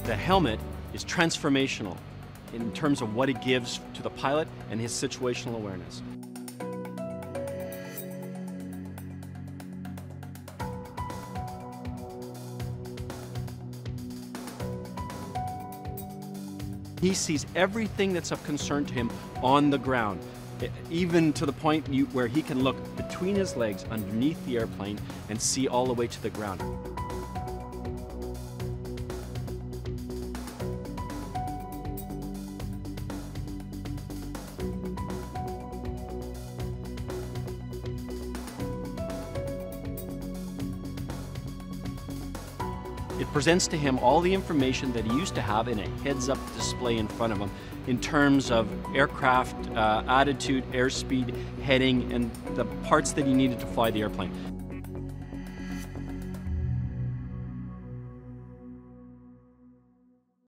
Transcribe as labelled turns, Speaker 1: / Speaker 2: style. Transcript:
Speaker 1: The helmet is transformational in terms of what it gives to the pilot and his situational awareness. He sees everything that's of concern to him on the ground, even to the point where he can look between his legs underneath the airplane and see all the way to the ground. It presents to him all the information that he used to have in a heads-up display in front of him in terms of aircraft attitude, airspeed, heading, and the parts that he needed to fly the airplane.